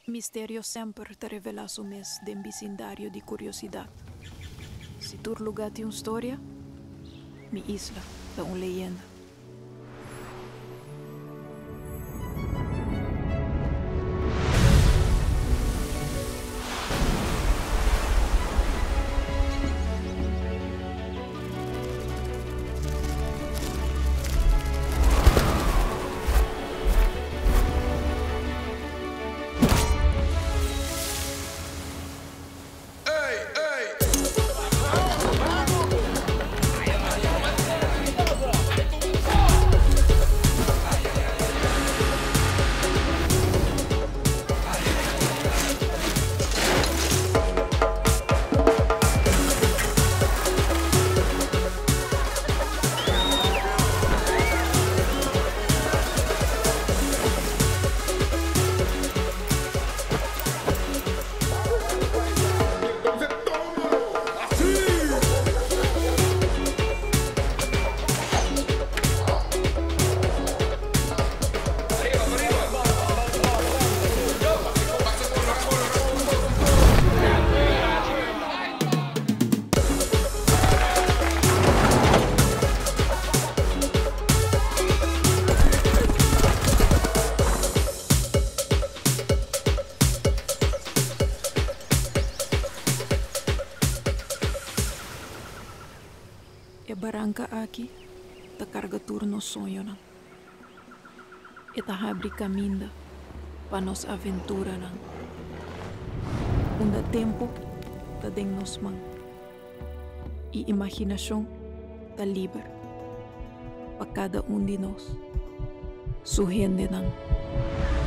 Misterio sempre te revela su mes de vecindario de curiosidad. Si tu lugar tiene una historia, mi isla es una leyenda. E barranca aqui, ta carga turno sonho não. E ta abre caminho para nos aventura não. Unda tempo ta den nos man. E imaginação ta liber para cada de nós. Su gente não.